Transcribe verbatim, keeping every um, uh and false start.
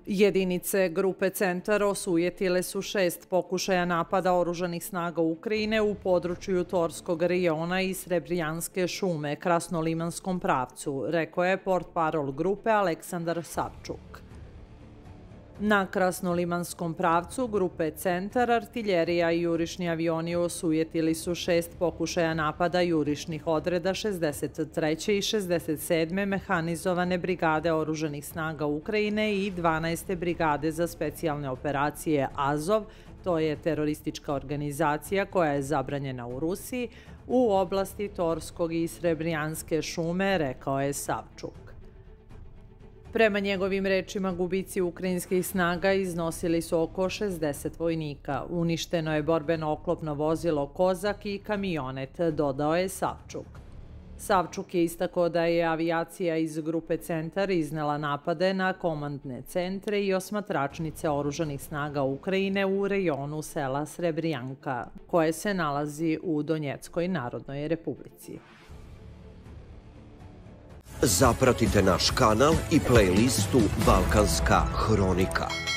Jedinice grupe Centar osujetile su šest pokušaja napada oružanih snaga Ukrajine u području Torskog rejona i Srebrjanske šume, Krasnolimanskom pravcu, rekao je portparol grupe Aleksandar Savčuk. Na Krasnolimanskom pravcu grupe Centar artiljerija i jurišni avioni osujetili su šest pokušaja napada jurišnih odreda šezdeset treće i šezdeset sedme mehanizovane brigade oružanih snaga Ukrajine i dvanaeste brigade za specijalne operacije Azov, to je teroristička organizacija koja je zabranjena u Rusiji, u oblasti Torskog i Srebrjanske šume, rekao je Savčuk. Prema njegovim rečima, gubici ukrajinskih snaga iznosili su oko šezdeset vojnika. Uništeno je borbeno oklopno vozilo Kozak i kamionet, dodao je Savčuk. Savčuk je istakao da je avijacija iz grupe Centar iznela napade na komandne centre i osmatračnice oružanih snaga Ukrajine u rejonu sela Srebrjanka, koje se nalazi u Donjeckoj Narodnoj Republici. Zapratite naš kanal i playlistu Balkanska hronika.